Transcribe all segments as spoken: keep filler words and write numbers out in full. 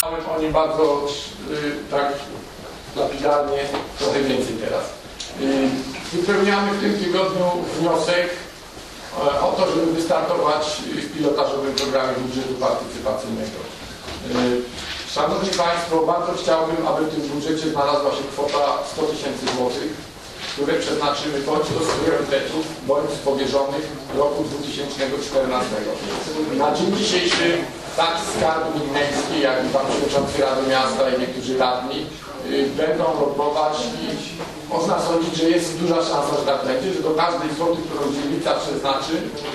O nim bardzo tak lapidarnie, trochę więcej teraz. Wypełniamy w tym tygodniu wniosek o to, żeby wystartować w pilotażowym programie budżetu partycypacyjnego. Szanowni Państwo, bardzo chciałbym, aby w tym budżecie znalazła się kwota sto tysięcy złotych, które przeznaczymy bądź do priorytetów, bądź z powierzonych roku dwa tysiące czternastego. Na dzień dzisiejszy tak Skarb Miejski, jak i Pan Przewodniczący Rady Miasta i niektórzy radni będą robować i można sądzić, że jest duża szansa, że tak będzie, że do każdej złotej, którą dzielnica przeznaczy,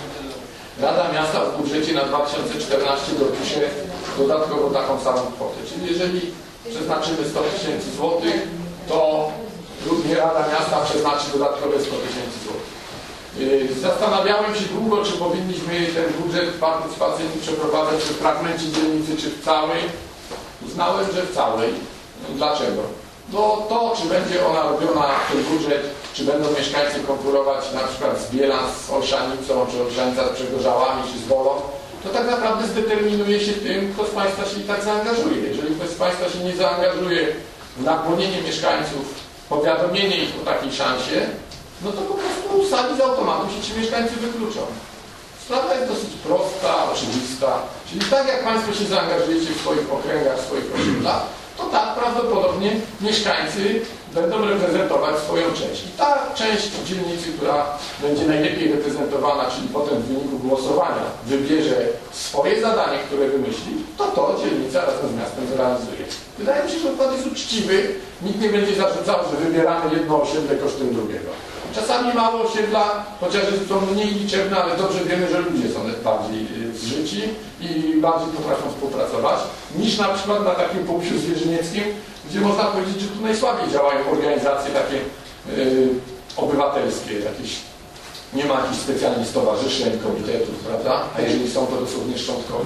Rada Miasta w budżecie na dwa tysiące czternasty dopisze dodatkowo taką samą kwotę. Czyli jeżeli przeznaczymy sto tysięcy złotych, to również Rada Miasta przeznaczy dodatkowe sto tysięcy złotych. Zastanawiałem się długo, czy powinniśmy ten budżet partycypacyjny przeprowadzać w fragmencie dzielnicy, czy w całej. Uznałem, że w całej. Dlaczego? Bo to, czy będzie ona robiona, ten budżet, czy będą mieszkańcy konkurować na przykład z Bielan, z Olszanicą, czy Olszanica z Przegorzałami, czy z Wolą, to tak naprawdę zdeterminuje się tym, kto z Państwa się i tak zaangażuje. Jeżeli ktoś z Państwa się nie zaangażuje w nakłonienie mieszkańców, powiadomienie ich o takiej szansie, no to po prostu sami z automatu się ci mieszkańcy wykluczą. Sprawa jest dosyć prosta, oczywista. Czyli tak jak Państwo się zaangażujecie w swoich okręgach, w swoich osiedlach, to tak prawdopodobnie mieszkańcy będą reprezentować swoją część. I ta część dzielnicy, która będzie najlepiej reprezentowana, czyli potem w wyniku głosowania wybierze swoje zadanie, które wymyśli, to to dzielnica razem z miastem zrealizuje. Wydaje mi się, że układ jest uczciwy. Nikt nie będzie zarzucał, że wybieramy jedno osiedle kosztem drugiego. Czasami małe osiedla, chociaż są mniej liczebne, ale dobrze wiemy, że ludzie są bardziej zżyci i bardziej potrafią współpracować, niż na przykład na takim Połsiu Zwierzynieckim, gdzie można powiedzieć, że tu najsłabiej działają organizacje takie yy, obywatelskie, jakieś, nie ma jakichś specjalnych stowarzyszeń, komitetów, prawda? A jeżeli są, to dosłownie szczątkowe.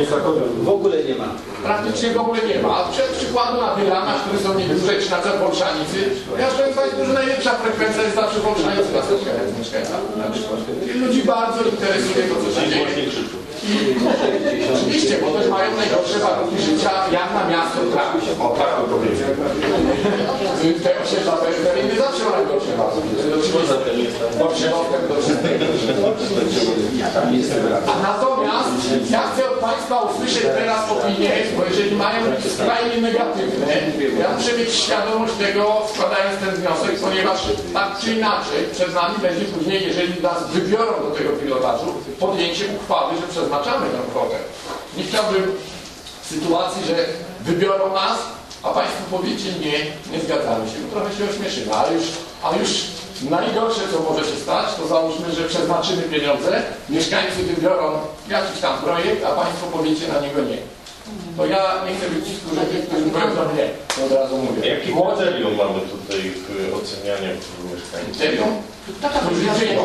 W ogóle nie ma. Praktycznie w ogóle nie ma. A przed przykładu na Bielanach, które są nieduże, czy na przykład w Olszanicy, ja powiem Państwu, że najlepsza frekwencja jest zawsze w Olszanicy na spotkaniach z mieszkańcami. Ludzi bardzo interesuje to, co się dzieje. I oczywiście, bo też mają najgorsze warunki życia, jak na miasto trafić. O, tak to powiedzmy. Te osiedla peryferyjne zawsze mają gorsze warunki. Gorszy dostęp do wszystkiego. A natomiast ja chcę od Państwa usłyszeć teraz opinię, bo jeżeli mają być skrajnie negatywne, ja muszę mieć świadomość tego, składając ten wniosek, ponieważ tak czy inaczej przed nami będzie później, jeżeli nas wybiorą do tego pilotażu, podjęcie uchwały, że przeznaczamy tę kwotę. Nie chciałbym sytuacji, że wybiorą nas, a Państwo powiecie nie, nie zgadzamy się. No trochę się ośmieszymy, ale już, a już najgorsze, co może się stać, to załóżmy, że przeznaczymy pieniądze, mieszkańcy wybiorą jakiś tam projekt, a Państwo powiecie na niego nie. To ja nie chcę być skórzewym, którzy powiedzą nie, to od razu mówię. Jakie kryterium mamy tutaj w ocenianiu mieszkańców? Kryterium? Którzy przyjdą.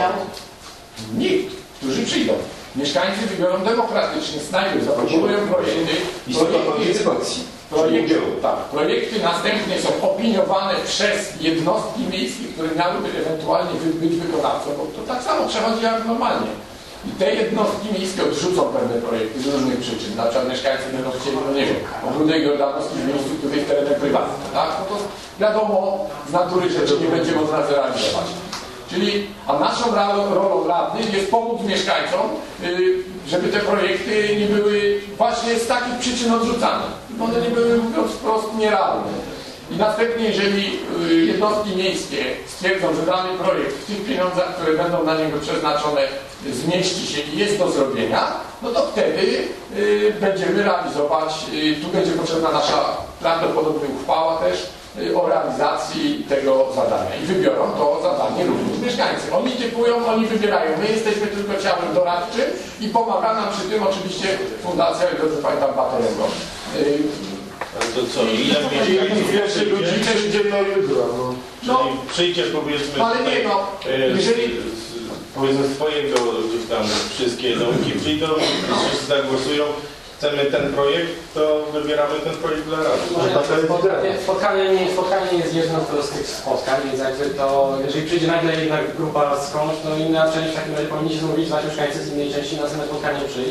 Nikt, którzy przyjdą. Mieszkańcy wybiorą demokratycznie, znajdą, zaproponują projekty. Projekty, projekty, tak, projekty następnie są opiniowane przez jednostki miejskie, które miałyby ewentualnie być wykonawcą, bo to tak samo przechodzi jak normalnie. I te jednostki miejskie odrzucą pewne projekty z różnych przyczyn. Na przykład mieszkańcy będą chcieli, no nie wiem, ogródek jordanowski w miejscu, który jest terenem prywatnym, tak? No to wiadomo, z natury rzeczy nie będzie można zrealizować. Czyli, a naszą rolą radnych jest pomóc mieszkańcom, żeby te projekty nie były właśnie z takich przyczyn odrzucane. One nie były, mówiąc wprost, nierealne. I następnie, jeżeli jednostki miejskie stwierdzą, że dany projekt w tych pieniądzach, które będą na niego przeznaczone, zmieści się i jest do zrobienia, no to wtedy y, będziemy realizować, y, tu będzie potrzebna nasza prawdopodobnie uchwała też y, o realizacji tego zadania. I wybiorą to zadanie również mieszkańcy. Oni typują, oni wybierają. My jesteśmy tylko ciałem doradczym i pomaga nam przy tym oczywiście Fundacja, jak dobrze pamiętam, Baterego. Y, Ale to co, ile mieszkańców ludzi też idzie do jutra. No, przyjdzie powiedzmy ale nie no, jeżeli powiedzmy swojego gdzieś tam wszystkie domki przyjdą, wszyscy zagłosują, chcemy ten projekt, to wybieramy ten projekt dla rady. Spotkanie, spotkanie, nie, spotkanie nie jest jedną z tych spotkań, więc jakby to, jeżeli przyjdzie nagle jedna grupa skądś, no inna część w takim razie powinni się zmówić, znać mieszkańcy z innej części na następne spotkanie przyjść.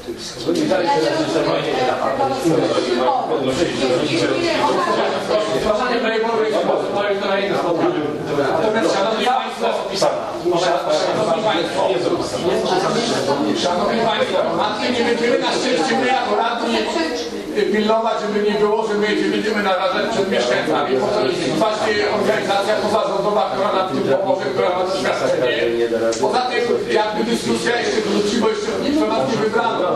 Stwarzanie projektowe jest projekt na inny sposób. Natomiast szanowni państwo, szanowni państwo, szanowni państwo, nad tym nie będziemy na szczęście my jako radni pilnować, żeby nie było, że my nie będziemy narażać przed mieszkańcami. Bo to jest właśnie organizacja pozarządowa, która nam w tym pomoże, która ma doświadczenie. Poza tym jakby dyskusja jeszcze wróci, bo jeszcze nikt nas nie wybrano.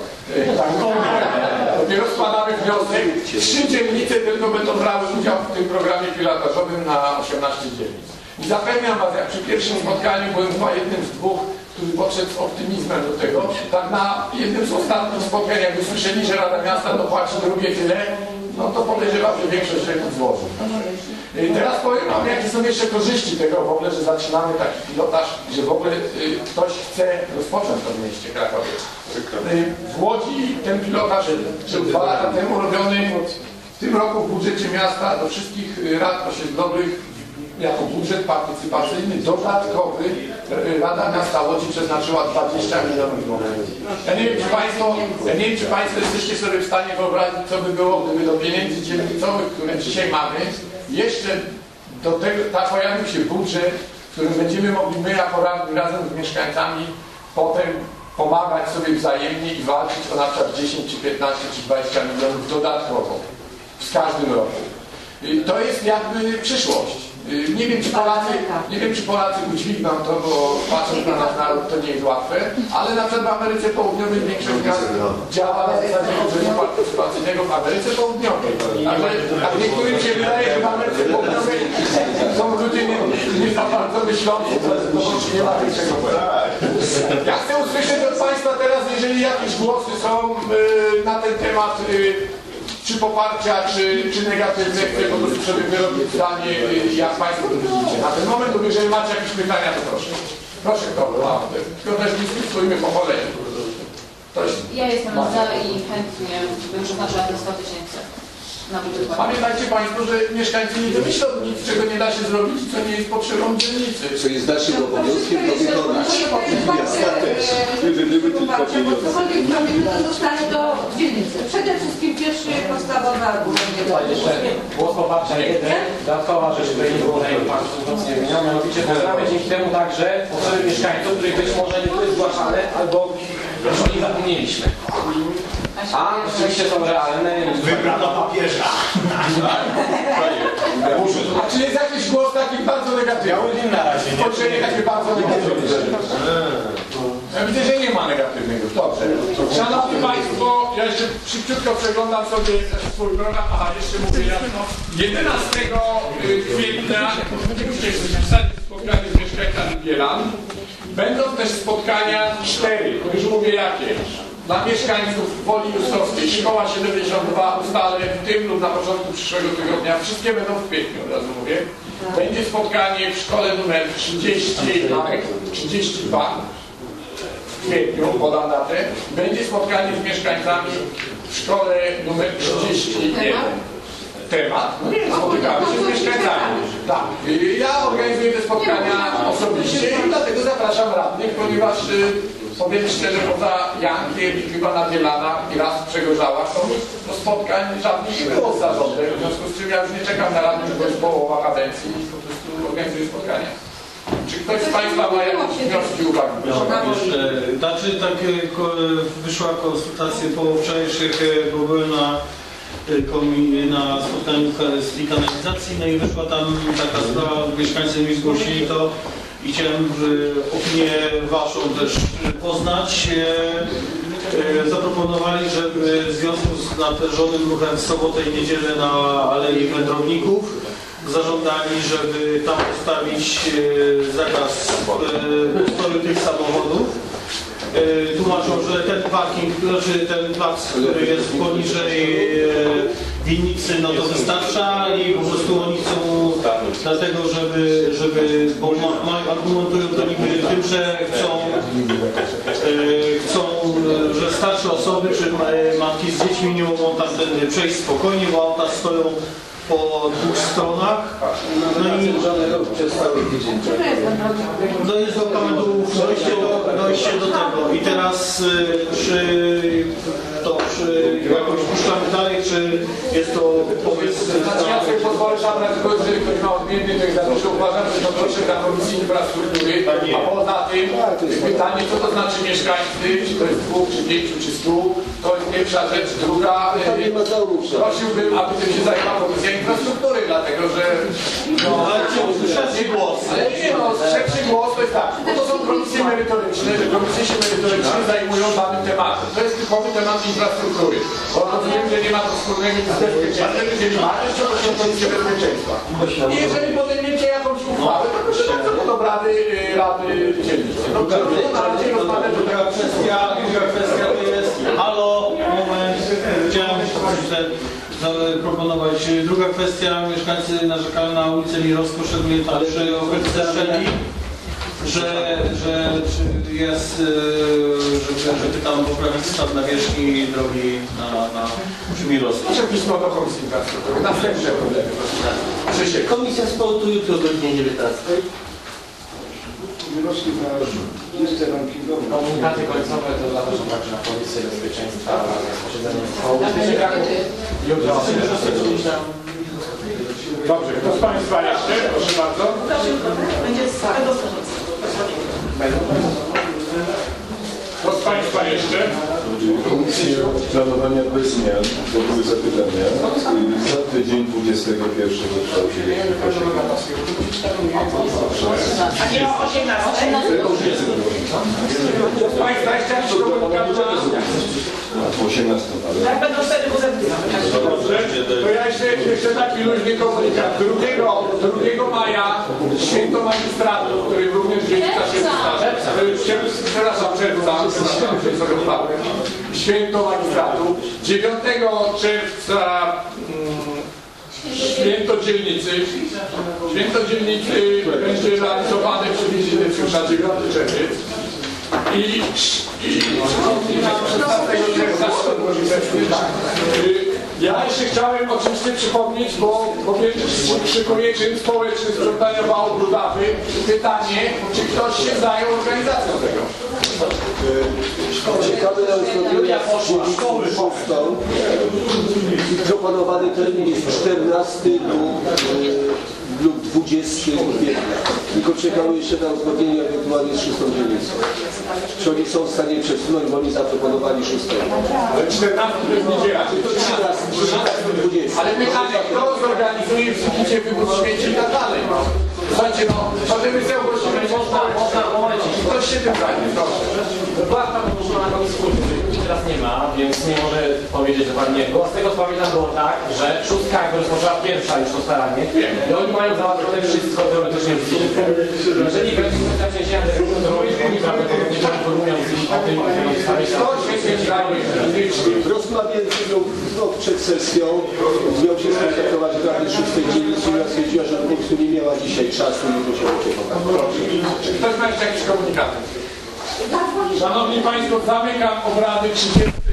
Dopiero składamy wniosek. Trzy dzielnice tylko będą brały udział w tym programie pilotażowym na osiemnaście dzielnic. I zapewniam was, jak przy pierwszym spotkaniu byłem chyba jednym z dwóch, który podszedł z optymizmem do tego, tak na jednym z ostatnich spotkań, jak usłyszeli, że Rada Miasta dopłaci drugie tyle, no to podejrzewam, że większość się złoży. Teraz powiem wam, jakie są jeszcze korzyści tego w ogóle, że zaczynamy taki pilotaż, że w ogóle y, ktoś chce rozpocząć to w mieście Krakowie. Y, w Łodzi ten pilotaż był dwa lata temu robiony, w tym roku w budżecie miasta do wszystkich rad osiedlowych jako budżet partycypacyjny dodatkowy Rada Miasta Łodzi przeznaczyła dwadzieścia milionów złotych. Ja nie wiem, czy Państwo, ja nie wiem, czy Państwo jesteście sobie w stanie wyobrazić, co by było, gdyby do pieniędzy dzielnicowych, które dzisiaj mamy, jeszcze do tego tak pojawił się budżet, w którym będziemy mogli my jako radni razem z mieszkańcami potem pomagać sobie wzajemnie i walczyć o na przykład dziesięć, czy piętnaście, czy dwadzieścia milionów dodatkowo w każdym roku. To jest jakby przyszłość. Nie wiem, czy Polacy, nie wiem, czy Polacy udźwigną to, bo patrząc na nasz naród, to nie jest łatwe, ale na przykład w Ameryce Południowej większość miast działa na zasadzie budżetu partycypacyjnego w Ameryce Południowej. Ale a niektórym się wydaje, że w Ameryce Południowej są ludzie nie, nie za bardzo myślący, to nie ma większego problemu. Ja chcę usłyszeć od Państwa teraz, jeżeli jakieś głosy są yy, na ten temat, yy, czy poparcia, czy, czy negatywne, chcę po prostu sobie wyrobić zdanie, jak Państwo to widzicie. Na ten moment, jeżeli macie jakieś pytania, to proszę. Proszę, kto ma. Tylko też dyskutujmy po kolei. Ktoś? Ja jestem za i chętnie bym przeznaczyła te sto tysięcy na budżet. Pamiętajcie Państwo, że mieszkańcy nie wymyślą nic, czego nie da się zrobić, co nie jest potrzebą dzielnicy. Co jest naszym obowiązkiem, to wykonać. Miasta też. Cokolwiek zrobimy, to zostanę do dzielnicy. Przede wszystkim pierwszy podstawowy argument. Głos poparcia jeden. Dodatkowa rzecz, której nie było Państwu mocniej wymieniona, mianowicie pozdrawiamy dzięki temu także potrzeby mieszkańców, których być może nie były zgłaszane, albo już o nich zapomnieliśmy. A oczywiście są realne. Wybrano papieża. A czy jest jakiś głos taki bardzo negatywny? Na razie nie. Spojrzenie takie bardzo negatywne. Ja widzę, że nie ma negatywnego. Dobrze. Szanowni Państwo, ja jeszcze szybciutko przeglądam sobie swój program. Aha, jeszcze mówię jasno. jedenastego kwietnia zapisane spotkanie z mieszkańcami Bielan. Będą też spotkania cztery, już mówię jakie. Dla mieszkańców Woli Justowskiej, Szkoła siedemdziesiąt dwa ustalę w tym lub na początku przyszłego tygodnia. Wszystkie będą w kwietniu, od razu mówię. Będzie spotkanie w szkole numer trzydzieści, trzydzieści dwa w kwietniu, podam datę. Będzie spotkanie z mieszkańcami w szkole numer trzydzieści jeden. Temat? No nie, spotykamy się z mieszkańcami. Tak. Ja organizuję te spotkania osobiście i dlatego zapraszam radnych, ponieważ powiem szczerze, poza Jankiem i chyba na Bielanach i raz w Przegorzałach, to, to spotkań żadnych nie było z zarządem, w związku z czym ja już nie czekam na radnych, bo jest połowa kadencji i po prostu organizuję spotkania. Czy ktoś z Państwa ma jakieś wnioski, uwagi? No, znaczy, tak wyszła konsultacje po wczorajszych, bo byłem na, na spotkaniu z kanalizacji, no i wyszła tam taka sprawa, mieszkańcy mi zgłosili to i chciałem opinię Waszą też poznać. Zaproponowali, żeby w związku z natężonym ruchem w sobotę i niedzielę na Alei Wędrowników zażądali, żeby tam postawić zakaz postoju tych samochodów. Tłumaczą, że ten parking, znaczy ten plac, który jest poniżej winnicy, no to wystarcza i po prostu oni chcą dlatego, żeby, żeby bo ma, ma, argumentują to niby tym, że chcą, chcą, że starsze osoby czy matki z dziećmi nie mogą tam przejść spokojnie, bo auta stoją po dwóch stronach. No i przez cały tydzień. no jest dokumentów dojście do, dojście do tego. I teraz y, czy to czy jakoś puszczamy dalej, czy jest to powiedzmy... Znaczy ja sobie pozwolę zabrać, tylko jeżeli ktoś ma odmienny, to jest za dużo. Uważam, że to proszę dla Komisji Infrastruktury. A poza tym pytanie, co to znaczy mieszkańcy, czy to jest dwóch, czy pięciu, czy stu. To jest pierwsza rzecz. Druga, Nie ma zarówno. prosiłbym, aby tym się zajęła Komisja Infrastruktury, dlatego że... No, Ale chciał trzeci głos. ale nie no, trzeci głos to jest tak, bo to są komisje merytoryczne, że komisje się merytorycznie zajmują danym tematem. To jest typowy temat infrastruktury. Bo rozumiem, że nie ma to wspólnego z bezpieczeństwem, jeżeli macie, to to są komisje bezpieczeństwa. I jeżeli podejmiecie jakąś uchwałę, to proszę bardzo pod obrady y, Rady Dzielnicy. No, to na razie rozmawiać do Druga tego kwestia, druga kwestia to jest... Halo, moment, chciałem zaproponować. Druga kwestia, mieszkańcy narzekają na ulicę Mirowską, szczególnie tam przy okolicy Szeli, że, że czy jest, żeby, żeby tam poprawić stan nawierzchni drogi na, na przy Mirowską. Proszę pismo do Komisji Infrastruktury. Następne problemy. Krzysiek. Komisja sportu jutro o godzinie dziewiętnastej. Komunikaty końcowe to dla też także na Komisję Bezpieczeństwa, posiedzenie zespołu. Jutro. Dobrze, kto z Państwa jeszcze? Proszę bardzo. Będzie z całego Kto z Państwa jeszcze? Komisję planowania bez zmian, to były zapytania, za tydzień dwudziestego pierwszego w kształcie. A nie o osiemnastej? Kto z Państwa jeszcze jakiś komunikat na... osiemnastego, ale... Jak będą wtedy urzędnicy? Dobrze, to ja jeszcze, jeszcze taki luźny komunikat. drugiego maja święto magistratu, który również dzielnica się wystarzy. Przepraszam, czerwca. Święto magistratu. dziewiątego czerwca mm, święto dzielnicy. Święto dzielnicy będzie realizowane przy wizytę dziewiątego czerwiec. I, i, i na szesnastego czerwca ja jeszcze chciałem oczywiście przypomnieć, bo, bo wiem, że szykuje czyn społeczny sprzątania wału Brudawy. Pytanie, czy ktoś się zajął organizacją tego? Ciekawe szkoły powstał i proponowany termin jest czternastego lub dwudziestego kwietnia. Tylko czekały jeszcze na uzgodnienie ewentualnie z szóstą dzielnicą. Czy oni są w stanie przesunąć, bo oni zaproponowali szóstego. Ale czternastego to jest niedziela, czy to trzynastego, dwudziestego. ale pytanie, kto zorganizuje w Sykicie wybór śmieci i tak dalej. Słuchajcie, no, to żeby sobie ogłosimy, można, Można, momencie. ktoś się tym zajmie, proszę. Była tam ogłoszona na Komisji Kultury, teraz nie ma, więc nie może powiedzieć dokładnie jak było. Z tego co pamiętam było tak, że szóstka jakby rozpoczęła pierwsza już to staranie i oni mają załatwione wszystko teoretycznie w Sykicie. Jeżeli będzie wystarczy się to oni prawdopodobnie poinformują o tym, jak zostawić Kto się tym zajmie fizycznie? W rozmowie no, przed sesją miał się skontaktować w Radzie szóstej dzielnicy i stwierdziła, że po prostu nie miała dzisiaj czasu i musiała się pokazać. Czy ktoś ma jeszcze jakieś komunikaty? Szanowni Państwo, zamykam obrady trzydziestego